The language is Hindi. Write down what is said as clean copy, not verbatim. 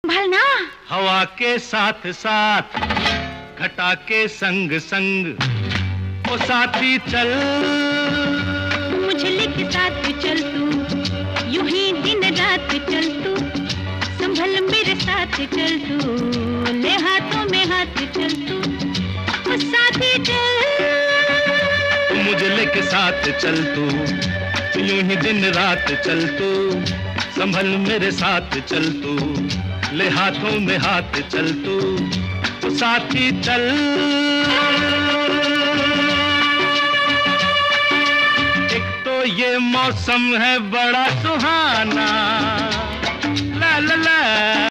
भलना हवा के साथ साथ घटा के संग संग ओ साथी चल, मुझे लेके साथ चल तू, यूं ही दिन रात चल तू, संभल मेरे साथ चल तू, ले हाथों में हाथ चल तू, ओ साथी चल। मुझे लेके साथ चल तू, यूं ही दिन रात चल तू, संभल मेरे साथ चल तू, ले हाथों में हाथ चल तू, ओ साथी चल। एक तो ये मौसम है बड़ा सुहाना, ला ला ला।